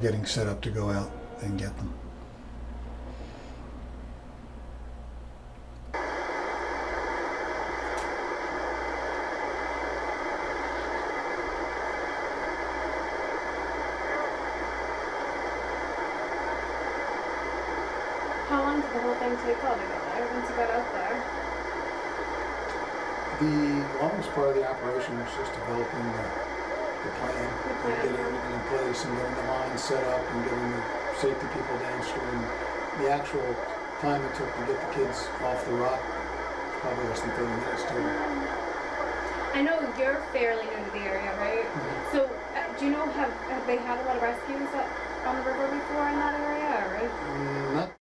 getting set up to go out and get them. How long did the whole thing take altogether once you got out there? The longest part of the operation was just developing the plan and getting everything in place and getting the line set up and getting the safety people downstream. The actual time it took to get the kids off the rock was probably less than 30 minutes total. I know you're fairly new to the area, right? Mm-hmm. So do you know, have they had a lot of rescues on the river before in that area, or? Not